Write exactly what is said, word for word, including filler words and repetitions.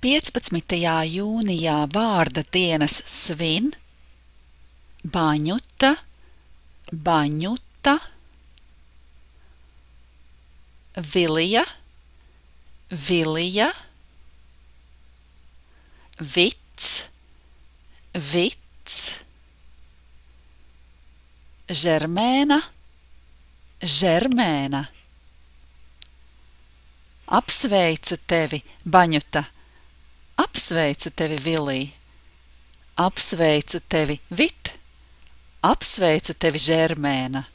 piecpadsmitajā jūnijā vārda dienas svin Baņuta, Baņuta, Vilija, Vilija, Vits, Vits, Žermēna, Žermēna. Apsveicu tevi, Baņuta, apsveicu tevi, Vilija, apsveicu tevi, Vit, apsveicu tevi, Žermēna.